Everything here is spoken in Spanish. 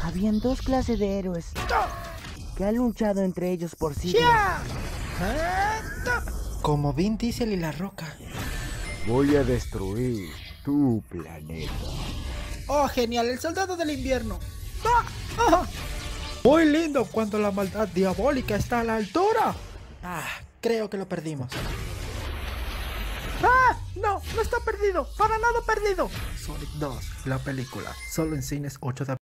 Habían dos clases de héroes que han luchado entre ellos por siglos. Como Vin Diesel y La Roca. Voy a destruir tu planeta. ¡Oh, genial! El soldado del invierno. Muy lindo cuando la maldad diabólica está a la altura. Creo que lo perdimos. No, no está perdido. Para nada perdido. Sonic 2, la película. Solo en cines 8 de abril.